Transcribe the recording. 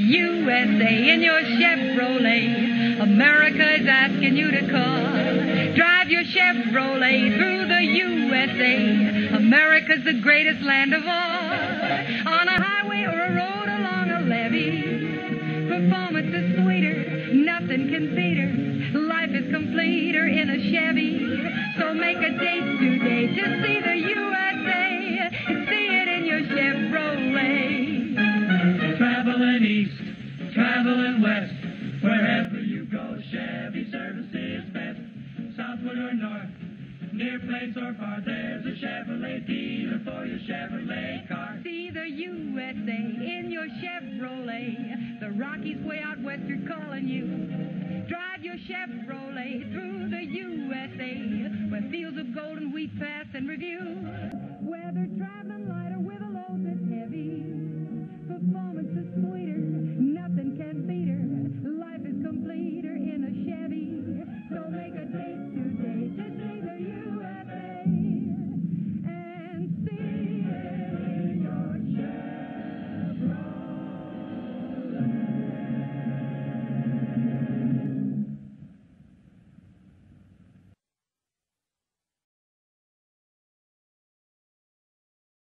USA in your Chevrolet. America is asking you to call. Drive your Chevrolet through the USA. America's the greatest land of all. On a highway or a road along a levee, performance is sweeter, nothing can beat her. Life is completer in a Chevy. So make a date today to see the USA. See it in your Chevrolet. Traveling east, traveling west, wherever you go, Chevy service is best. Southward or north, near place or far, there's a Chevrolet dealer for your Chevrolet car. See the USA in your Chevrolet. The Rockies way out west are calling you. Drive your Chevrolet through the USA, where fields of golden wheat pass and review.